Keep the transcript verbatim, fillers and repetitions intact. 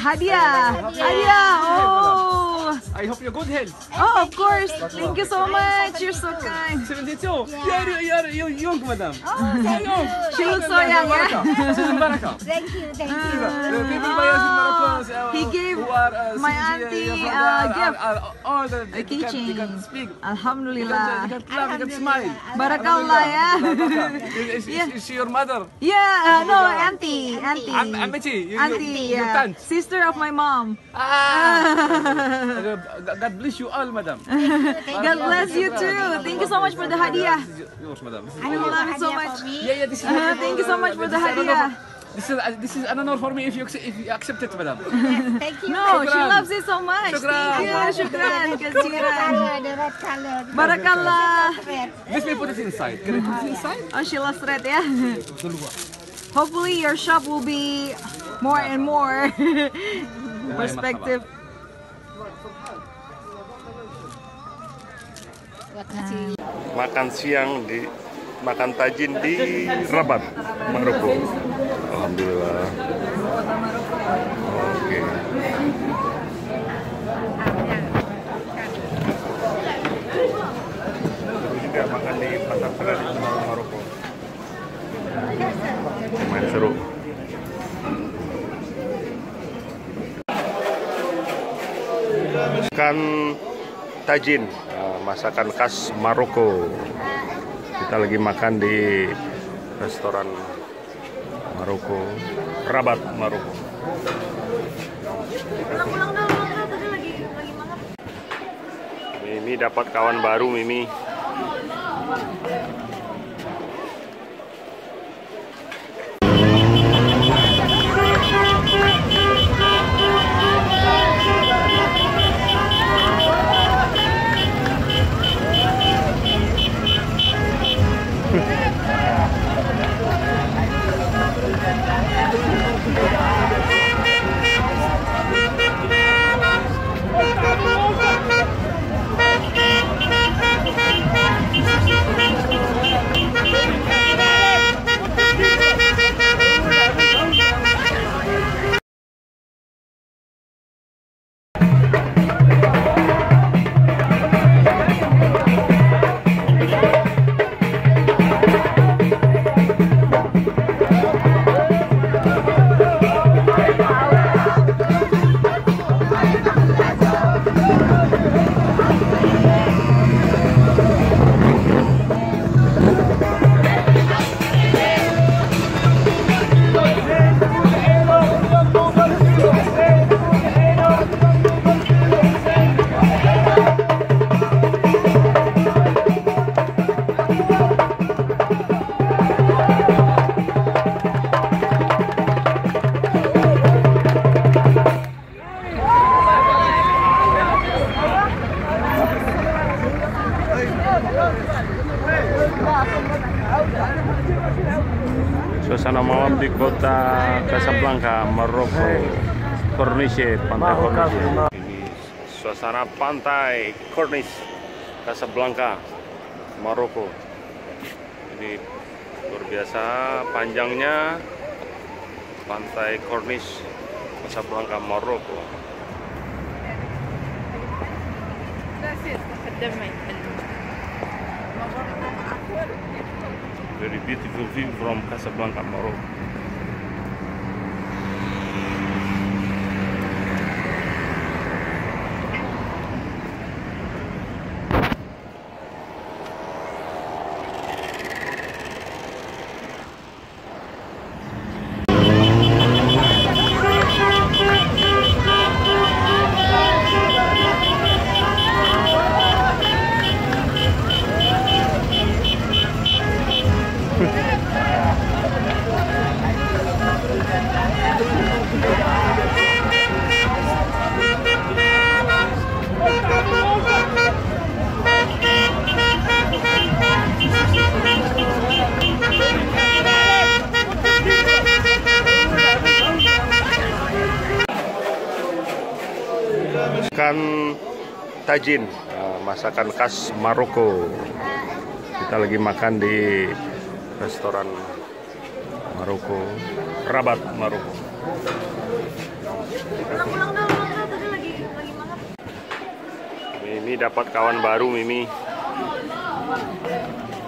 hadiah. Hadiah. Oh. I hope you're good health. Oh, of course. Thank you so much. You're so kind. seventy-two. You're, you're, you're young, madam. Oh, thank you. She looks so young, yeah? This is Baraka. Thank you, thank you. The people by us in Morocco, uh, He gave who are, uh, my Suji, auntie your a brother, gift. are- are all the, A they can, they keychain. can speak. They Alhamdulillah. can, they can clap, they can smile. Barakallah, yeah. Is, is, Yeah. is she your mother? Yeah, uh, no, auntie, auntie. Am- Amity, you- you- Auntie, your yeah. aunt. Sister of my mom. Ah. God bless you all, madam. God bless you too. Thank you so much for the hadiah. This is yours, madam. This is I love it so much. Yeah, yeah, this is. Uh, thank you so much for the This is an honor hadiah. for- This is uh, this is an honor for me if you accept, if you accept it, madam. Thank you. No, she Shukran. loves it so much. Shukran. Thank you, shukran, kasiran. Color, the red color. Barakallah. Red. Let me put it inside. Can I put it inside? Oh, she loves red, yeah. Hopefully your shop will be more and more perspective. Makan siang di makan tajin di Rabat, Maroko. Alhamdulillah. Oke. Terus juga makan di pasar tradisional Maroko. Lumayan seru. Makan tajin, masakan khas Maroko. Kita lagi makan di restoran Maroko, Rabat, Maroko. Mimi dapat kawan baru, Mimi. Suasana malam di kota Casablanca, Maroko, Corniche, pantai Corniche. Ini suasana pantai Corniche, Casablanca, Maroko. Ini luar biasa panjangnya pantai Corniche, Casablanca, Maroko. Very beautiful view from Casablanca, Morocco. Makan tajin, masakan khas Maroko. Kita lagi makan di restoran Maroko, Rabat, Maroko. Mimi dapat kawan baru, Mimi.